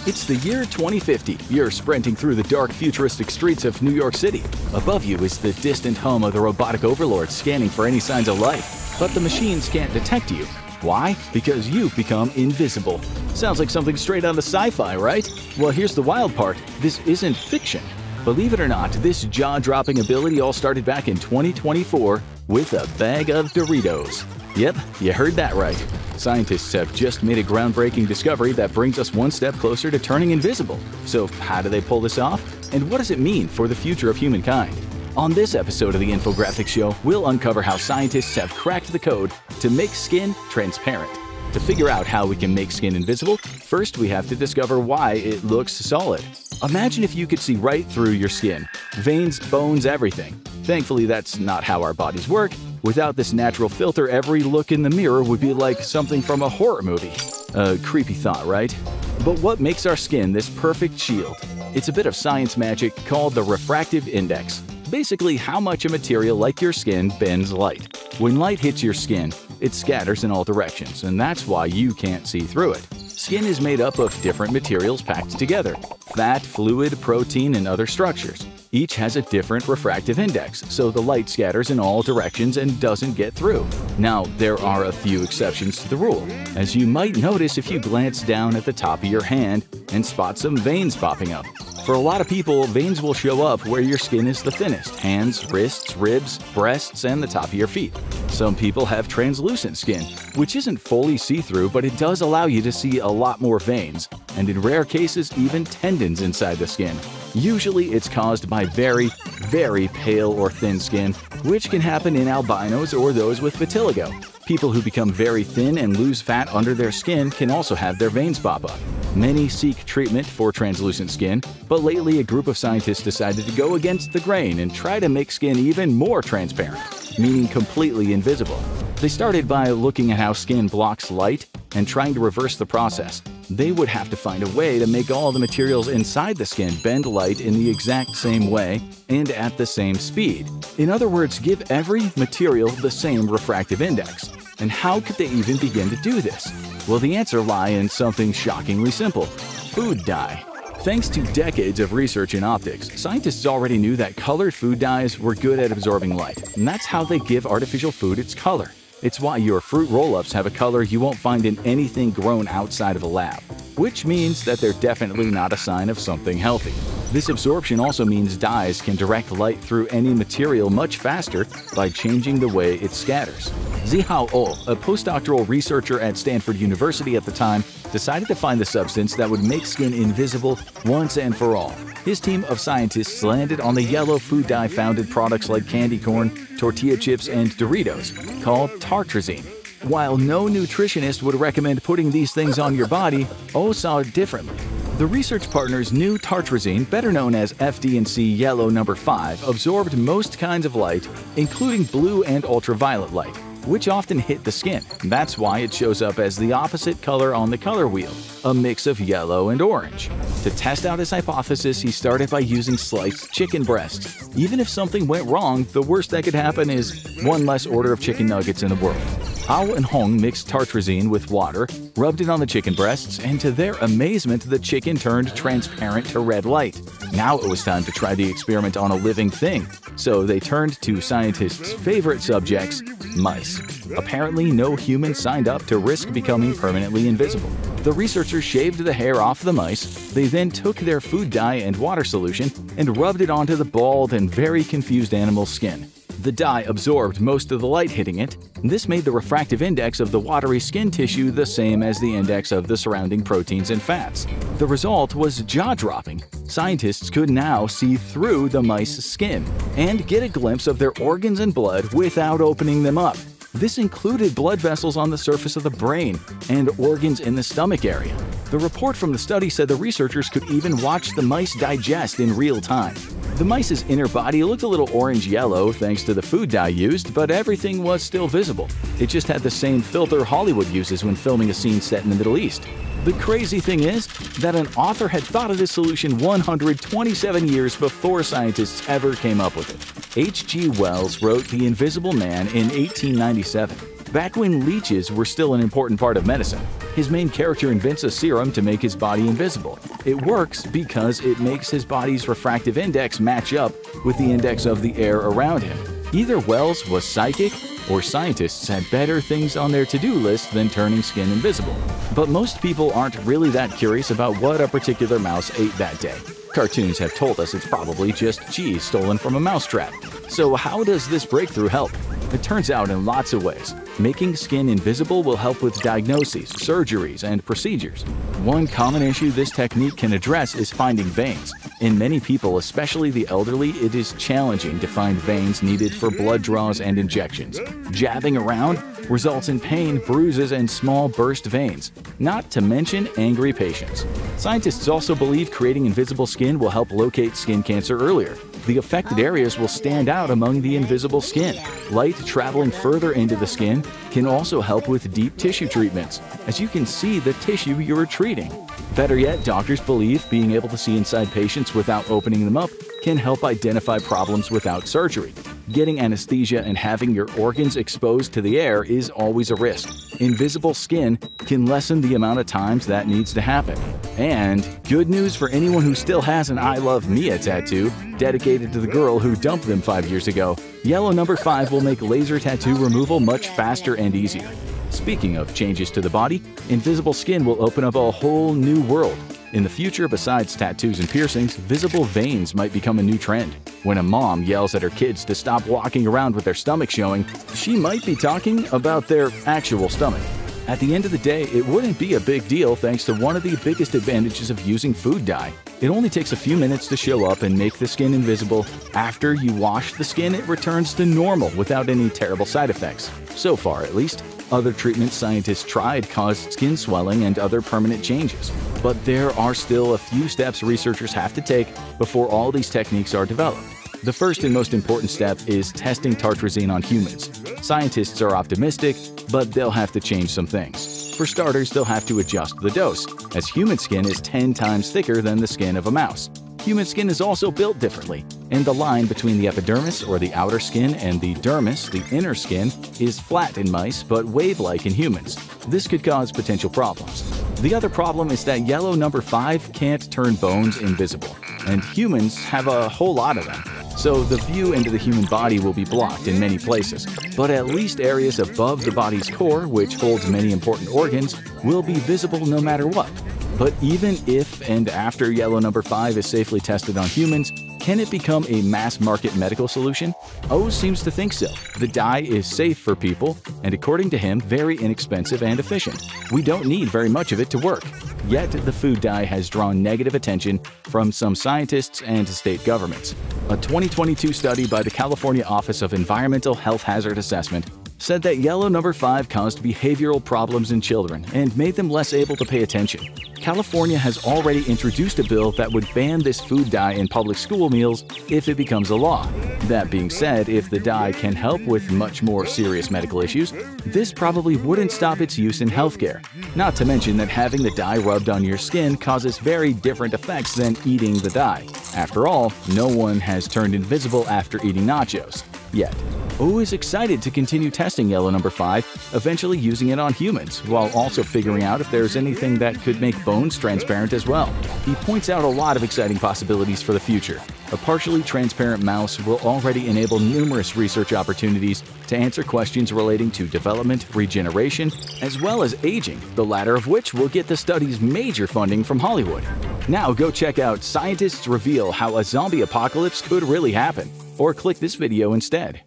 It's the year 2050. You're sprinting through the dark, futuristic streets of New York City. Above you is the distant hum of the robotic overlord scanning for any signs of life. But the machines can't detect you. Why? Because you've become invisible. Sounds like something straight out of sci-fi, right? Well, here's the wild part. This isn't fiction. Believe it or not, this jaw-dropping ability all started back in 2024 with a bag of Doritos. Yep, you heard that right. Scientists have just made a groundbreaking discovery that brings us one step closer to turning invisible. So how do they pull this off? And what does it mean for the future of humankind? On this episode of the Infographics Show, we'll uncover how scientists have cracked the code to make skin transparent. To figure out how we can make skin invisible, first we have to discover why it looks solid. Imagine if you could see right through your skin. Veins, bones, everything. Thankfully, that's not how our bodies work. Without this natural filter, every look in the mirror would be like something from a horror movie. A creepy thought, right? But what makes our skin this perfect shield? It's a bit of science magic called the Refractive Index. Basically, how much a material like your skin bends light. When light hits your skin, it scatters in all directions, and that's why you can't see through it. Skin is made up of different materials packed together: fat, fluid, protein, and other structures. Each has a different refractive index, so the light scatters in all directions and doesn't get through. Now, there are a few exceptions to the rule, as you might notice if you glance down at the top of your hand and spot some veins popping up. For a lot of people, veins will show up where your skin is the thinnest: hands, wrists, ribs, breasts, and the top of your feet. Some people have translucent skin, which isn't fully see-through, but it does allow you to see a lot more veins, and in rare cases, even tendons inside the skin. Usually, it's caused by very, very pale or thin skin, which can happen in albinos or those with vitiligo. People who become very thin and lose fat under their skin can also have their veins pop up. Many seek treatment for translucent skin, but lately a group of scientists decided to go against the grain and try to make skin even more transparent, meaning completely invisible. They started by looking at how skin blocks light and trying to reverse the process. They would have to find a way to make all the materials inside the skin bend light in the exact same way and at the same speed. In other words, give every material the same refractive index. And how could they even begin to do this? Well, the answer lies in something shockingly simple: food dye. Thanks to decades of research in optics, scientists already knew that colored food dyes were good at absorbing light, and that's how they give artificial food its color. It's why your fruit roll-ups have a color you won't find in anything grown outside of a lab, which means that they're definitely not a sign of something healthy. This absorption also means dyes can direct light through any material much faster by changing the way it scatters. Zihao Oh, a postdoctoral researcher at Stanford University at the time, decided to find the substance that would make skin invisible once and for all. His team of scientists landed on the yellow food dye found in products like candy corn, tortilla chips, and Doritos, called tartrazine. While no nutritionist would recommend putting these things on your body, Oh saw it differently. The research partners knew tartrazine, better known as FD&C yellow number 5, absorbed most kinds of light, including blue and ultraviolet light, which often hit the skin. That's why it shows up as the opposite color on the color wheel, a mix of yellow and orange. To test out his hypothesis, he started by using sliced chicken breasts. Even if something went wrong, the worst that could happen is one less order of chicken nuggets in the world. Hao and Hong mixed tartrazine with water, rubbed it on the chicken breasts, and to their amazement, the chicken turned transparent to red light. Now it was time to try the experiment on a living thing. So they turned to scientists' favorite subjects, mice. Apparently, no human signed up to risk becoming permanently invisible. The researchers shaved the hair off the mice. They then took their food dye and water solution and rubbed it onto the bald and very confused animal's skin. The dye absorbed most of the light hitting it. This made the refractive index of the watery skin tissue the same as the index of the surrounding proteins and fats. The result was jaw-dropping. Scientists could now see through the mice's skin and get a glimpse of their organs and blood without opening them up. This included blood vessels on the surface of the brain and organs in the stomach area. The report from the study said the researchers could even watch the mice digest in real time. The mice's inner body looked a little orange-yellow thanks to the food dye used, but everything was still visible. It just had the same filter Hollywood uses when filming a scene set in the Middle East. The crazy thing is that an author had thought of this solution 127 years before scientists ever came up with it. H.G. Wells wrote The Invisible Man in 1897. Back when leeches were still an important part of medicine, his main character invents a serum to make his body invisible. It works because it makes his body's refractive index match up with the index of the air around him. Either Wells was psychic, or scientists had better things on their to-do list than turning skin invisible. But most people aren't really that curious about what a particular mouse ate that day. Cartoons have told us it's probably just cheese stolen from a mousetrap. So how does this breakthrough help? It turns out in lots of ways. Making skin invisible will help with diagnoses, surgeries, and procedures. One common issue this technique can address is finding veins. In many people, especially the elderly, it is challenging to find veins needed for blood draws and injections. Jabbing around results in pain, bruises, and small burst veins, not to mention angry patients. Scientists also believe creating invisible skin will help locate skin cancer earlier. The affected areas will stand out among the invisible skin. Light traveling further into the skin can also help with deep tissue treatments, as you can see the tissue you are treating. Better yet, doctors believe being able to see inside patients without opening them up can help identify problems without surgery. Getting anesthesia and having your organs exposed to the air is always a risk. Invisible skin can lessen the amount of times that needs to happen. And good news for anyone who still has an I Love Mia tattoo dedicated to the girl who dumped them 5 years ago. Yellow number 5 will make laser tattoo removal much faster and easier. Speaking of changes to the body, invisible skin will open up a whole new world. In the future, besides tattoos and piercings, visible veins might become a new trend. When a mom yells at her kids to stop walking around with their stomach showing, she might be talking about their actual stomach. At the end of the day, it wouldn't be a big deal thanks to one of the biggest advantages of using food dye. It only takes a few minutes to show up and make the skin invisible. After you wash the skin, it returns to normal without any terrible side effects. So far, at least. Other treatments scientists tried caused skin swelling and other permanent changes. But there are still a few steps researchers have to take before all these techniques are developed. The first and most important step is testing tartrazine on humans. Scientists are optimistic, but they'll have to change some things. For starters, they'll have to adjust the dose, as human skin is 10 times thicker than the skin of a mouse. Human skin is also built differently, and the line between the epidermis, or the outer skin, and the dermis, the inner skin, is flat in mice but wave-like in humans. This could cause potential problems. The other problem is that yellow number 5 can't turn bones invisible, and humans have a whole lot of them. So the view into the human body will be blocked in many places, but at least areas above the body's core, which holds many important organs, will be visible no matter what. But even if and after yellow number 5 is safely tested on humans, can it become a mass-market medical solution? O seems to think so. The dye is safe for people, and according to him, very inexpensive and efficient. We don't need very much of it to work. Yet, the food dye has drawn negative attention from some scientists and state governments. A 2022 study by the California Office of Environmental Health Hazard Assessment said that yellow number 5 caused behavioral problems in children and made them less able to pay attention. California has already introduced a bill that would ban this food dye in public school meals if it becomes a law. That being said, if the dye can help with much more serious medical issues, this probably wouldn't stop its use in healthcare. Not to mention that having the dye rubbed on your skin causes very different effects than eating the dye. After all, no one has turned invisible after eating nachos. Yet. O is excited to continue testing yellow number 5, eventually using it on humans, while also figuring out if there's anything that could make bones transparent as well. He points out a lot of exciting possibilities for the future. A partially transparent mouse will already enable numerous research opportunities to answer questions relating to development, regeneration, as well as aging, the latter of which will get the study's major funding from Hollywood. Now go check out Scientists Reveal How a Zombie Apocalypse Could Really Happen, or click this video instead.